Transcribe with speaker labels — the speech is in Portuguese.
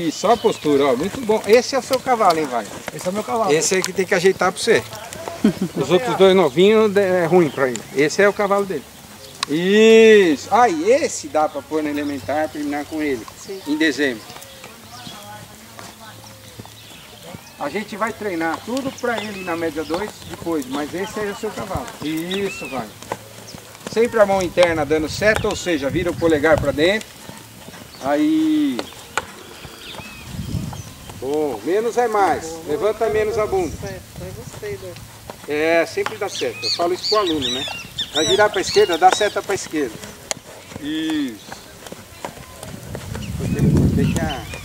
Speaker 1: E só a postura, ó, muito bom. Esse é o seu cavalo, hein, vai?
Speaker 2: Esse é o meu cavalo.
Speaker 1: Esse é que tem que ajeitar pra você. Os outros dois novinhos é ruim pra ele. Esse é o cavalo dele. Isso. Ah, e esse dá pra pôr no elementar, terminar com ele. Sim. Em dezembro. A gente vai treinar tudo pra ele na média 2 depois, mas esse é o seu cavalo. Isso, vai. Sempre a mão interna dando seta, ou seja, vira o polegar pra dentro. Aí. Bom, menos é mais. Levanta menos a bunda.
Speaker 3: Eu gostei do...
Speaker 1: É, sempre dá seta. Eu falo isso pro aluno, né? Vai virar para a esquerda, dá seta para a esquerda. Isso. Porque a